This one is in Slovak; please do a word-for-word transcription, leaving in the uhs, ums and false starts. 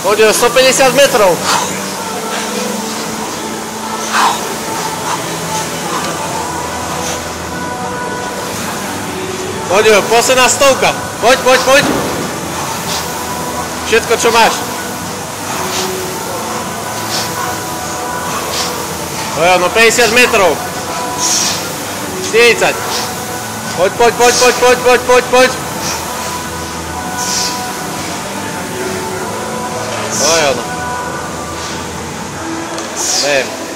Poď, stopäťdesiat metrov. Poď, posledná stovka. Poď, poď, poď. Všetko, čo máš. No, no päťdesiat metrov. štyridsať. Poď, poď, poď, poď, poď, poď, poď, poď. To je ono. Viem.